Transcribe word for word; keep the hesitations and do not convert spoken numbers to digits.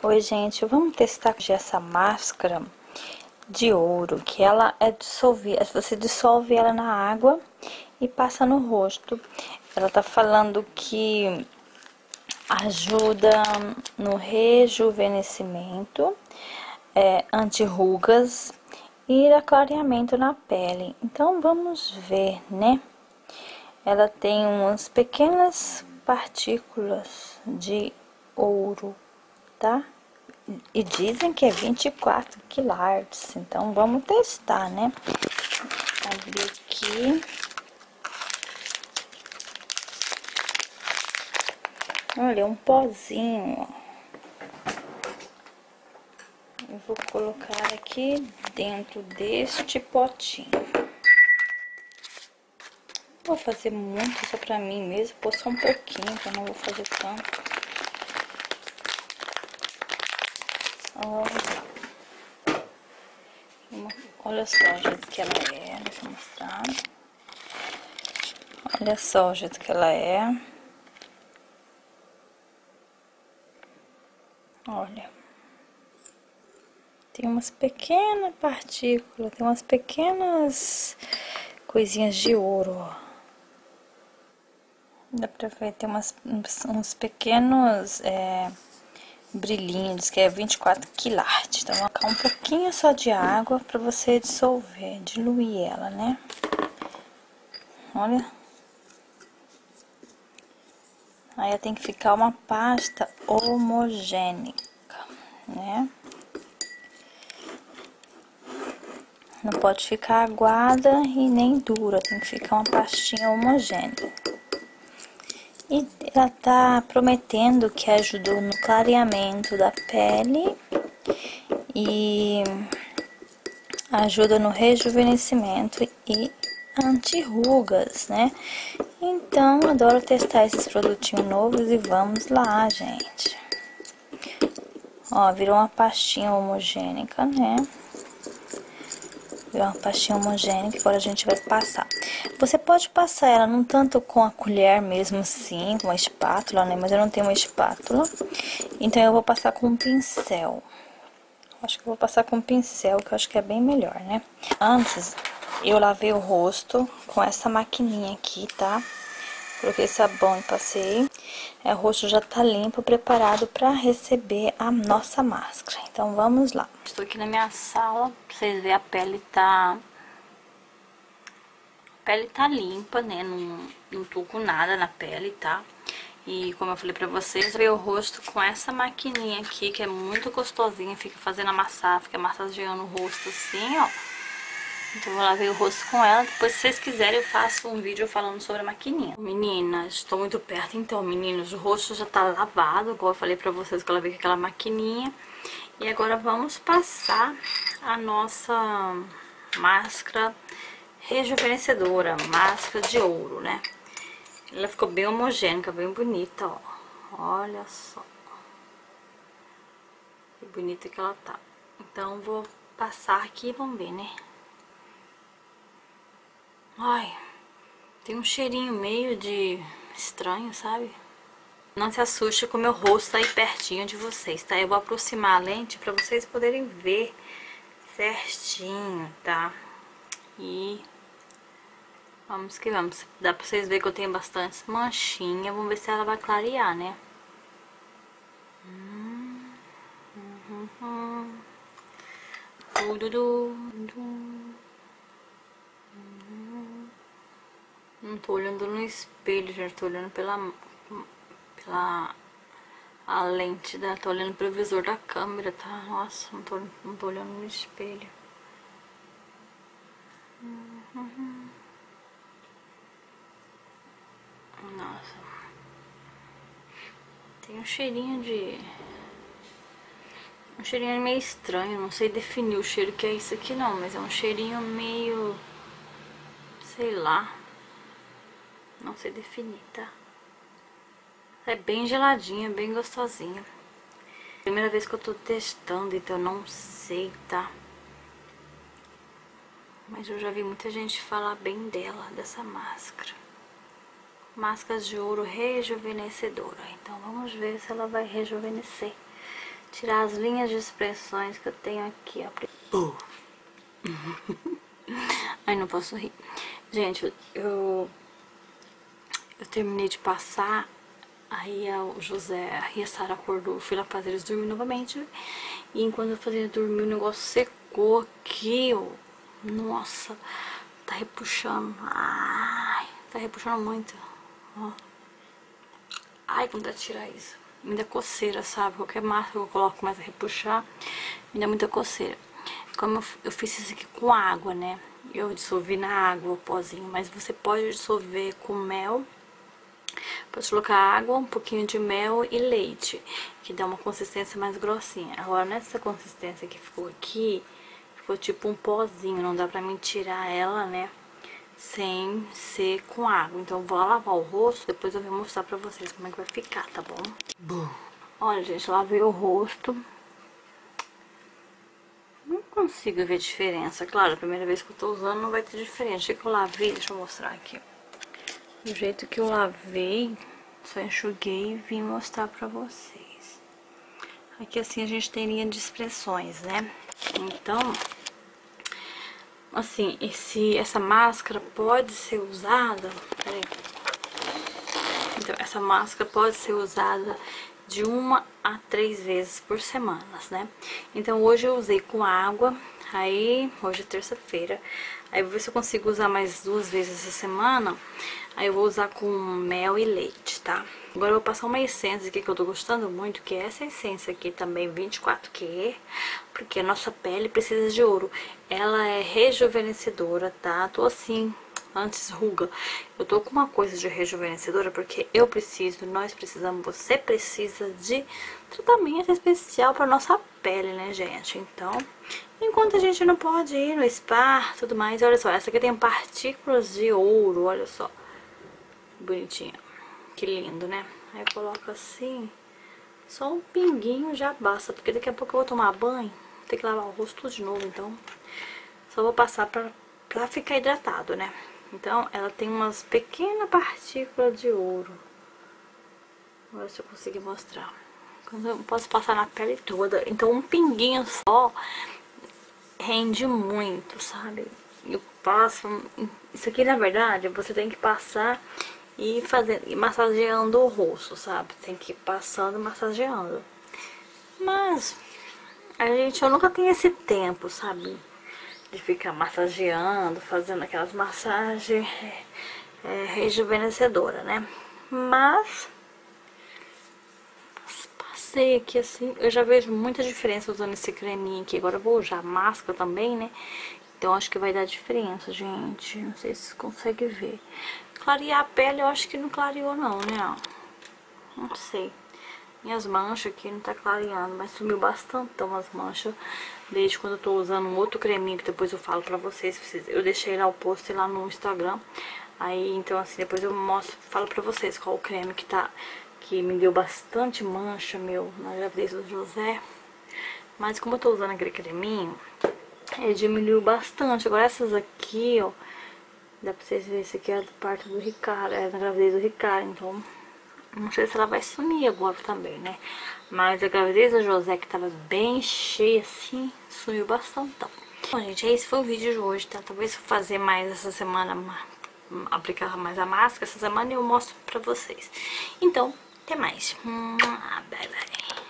Oi, gente, vamos testar essa máscara de ouro, que ela é dissolvida, você dissolve ela na água e passa no rosto. Ela tá falando que ajuda no rejuvenescimento, é, anti-rugas e aclareamento na pele. Então vamos ver, né? Ela tem umas pequenas partículas de ouro, tá? E dizem que é vinte e quatro quilates, então vamos testar, né? Abrir aqui. Olha, um pozinho, ó. Eu vou colocar aqui dentro deste potinho. Não vou fazer muito, só pra mim mesmo, pôr só um pouquinho, que eu não vou fazer tanto. Olha, olha só o jeito que ela é, deixa eu mostrar. Olha só o jeito que ela é. Olha. Tem umas pequenas partículas, tem umas pequenas coisinhas de ouro, ó. Dá pra ver, tem umas, uns, uns pequenos é, brilhinhos, que é vinte e quatro quilates. Então, vou colocar um pouquinho só de água pra você dissolver, diluir ela, né? Olha. Aí tem que ficar uma pasta homogênica, né? Não pode ficar aguada e nem dura, tem que ficar uma pastinha homogênea. E ela tá prometendo que ajudou no clareamento da pele e ajuda no rejuvenescimento e anti-rugas, né? Então, adoro testar esses produtinhos novos e vamos lá, gente. Ó, virou uma pastinha homogênica, né? Virou uma pastinha homogênea que agora a gente vai passar. Você pode passar ela não tanto com a colher mesmo assim, com uma espátula, né? Mas eu não tenho uma espátula. Então eu vou passar com um pincel. Acho que eu vou passar com um pincel, que eu acho que é bem melhor, né? Antes, eu lavei o rosto com essa maquininha aqui, tá? Coloquei sabão e passei. É, o rosto já tá limpo, preparado para receber a nossa máscara. Então vamos lá. Estou aqui na minha sala, pra vocês verem, a pele tá... A pele tá limpa, né? Não, não tô com nada na pele, tá? E como eu falei pra vocês, lavei o rosto com essa maquininha aqui, que é muito gostosinha. Fica fazendo amassar, fica massageando o rosto assim, ó. Então eu lavei o rosto com ela. Depois, se vocês quiserem, eu faço um vídeo falando sobre a maquininha. Meninas, estou muito perto. Então, meninos, o rosto já tá lavado, igual eu falei pra vocês que eu lavei com aquela maquininha. E agora vamos passar a nossa máscara rejuvenescedora, máscara de ouro, né? Ela ficou bem homogênea, bem bonita, ó. Olha só. Que bonita que ela tá. Então, vou passar aqui e vamos ver, né? Ai, tem um cheirinho meio de estranho, sabe? Não se assuste com o meu rosto aí pertinho de vocês, tá? Eu vou aproximar a lente pra vocês poderem ver certinho, tá? E vamos que vamos. Dá pra vocês verem que eu tenho bastante manchinha. Vamos ver se ela vai clarear, né? Hum, hum, hum, hum. Ududu, ududu. Não tô olhando no espelho, já tô olhando pela, pela a lente, da, tô olhando pelo visor da câmera, tá? Nossa, não tô, não tô olhando no espelho. Uhum. Nossa. Tem um cheirinho de... Um cheirinho meio estranho, não sei definir o cheiro que é isso aqui não, mas é um cheirinho meio... Sei lá. Não sei definir, tá? É bem geladinha, bem gostosinha. Primeira vez que eu tô testando, então eu não sei, tá? Mas eu já vi muita gente falar bem dela, dessa máscara. Máscara de ouro rejuvenescedora. Então vamos ver se ela vai rejuvenescer tirar as linhas de expressões que eu tenho aqui, ó. Ai, não posso rir. Gente, eu... Eu terminei de passar, aí o José e a Sara acordou, eu fui lá fazer eles dormir novamente. E enquanto eu fazia dormir, o negócio secou aqui, ó. Nossa, tá repuxando. Ai, tá repuxando muito. Ó. Ai, como dá de tirar isso. Me dá coceira, sabe? Qualquer massa que eu coloco começa a repuxar, me dá muita coceira. Como eu, eu fiz isso aqui com água, né? Eu dissolvi na água o pozinho, mas você pode dissolver com mel. Pode colocar água, um pouquinho de mel e leite, que dá uma consistência mais grossinha. Agora, nessa consistência que ficou aqui, ficou tipo um pozinho, não dá pra mim tirar ela, né, sem ser com água. Então, eu vou lá lavar o rosto, depois eu vou mostrar pra vocês como é que vai ficar, tá bom? Bom. Olha, gente, lavei o rosto. Não consigo ver diferença. Claro, a primeira vez que eu tô usando não vai ter diferença. O que eu lavei, deixa eu mostrar aqui, ó. Do jeito que eu lavei, só enxuguei e vim mostrar pra vocês. Aqui assim a gente tem linha de expressões, né? Então, assim, esse, essa máscara pode ser usada... Peraí. Então, essa máscara pode ser usada de uma a três vezes por semana, né? Então, hoje eu usei com água, aí, hoje é terça-feira, aí eu vou ver se eu consigo usar mais duas vezes essa semana. Aí eu vou usar com mel e leite, tá? Agora eu vou passar uma essência aqui que eu tô gostando muito, que é essa essência aqui também, vinte e quatro Q, porque a nossa pele precisa de ouro. Ela é rejuvenescedora, tá? Tô assim, antes ruga. Eu tô com uma coisa de rejuvenescedora porque eu preciso, nós precisamos, você precisa de tratamento especial pra nossa pele, né, gente? Então, enquanto a gente não pode ir no spa, tudo mais, olha só, essa aqui tem partículas de ouro, olha só. Bonitinha. Que lindo, né? Aí eu coloco assim, só um pinguinho já basta, porque daqui a pouco eu vou tomar banho, vou ter que lavar o rosto tudo de novo, então só vou passar pra, pra ficar hidratado, né? Então ela tem umas pequenas partículas de ouro. Vou ver se eu conseguir mostrar. Eu posso passar na pele toda, então um pinguinho só rende muito, sabe? Eu passo... Isso aqui, na verdade, você tem que passar e fazendo, e massageando o rosto, sabe? Tem que ir passando e massageando. Mas a gente, eu nunca tenho esse tempo, sabe? De ficar massageando, fazendo aquelas massagens é, rejuvenescedoras, né? Mas passei aqui assim, eu já vejo muita diferença usando esse creminho aqui. Agora eu vou usar máscara também, né? Então acho que vai dar diferença, gente. Não sei se você consegue ver. Clarear a pele eu acho que não clareou não, né? Não sei. Minhas manchas aqui não tá clareando, mas sumiu bastante as manchas. Desde quando eu tô usando um outro creminho, que depois eu falo pra vocês. Eu deixei lá o post lá no Instagram. Aí, então assim, depois eu mostro, falo pra vocês qual o creme que tá... Que me deu bastante mancha, meu, na gravidez do José. Mas como eu tô usando aquele creminho, ele diminuiu bastante. Agora essas aqui, ó, dá pra vocês verem, esse aqui é do parto do Ricardo, é da gravidez do Ricardo, então não sei se ela vai sumir agora também, né? Mas a gravidez do José, que tava bem cheia assim, sumiu bastante. Bom, gente, esse foi o vídeo de hoje, tá? Talvez eu fazer mais essa semana, aplicar mais a máscara essa semana e eu mostro pra vocês. Então, até mais. Bye, bye.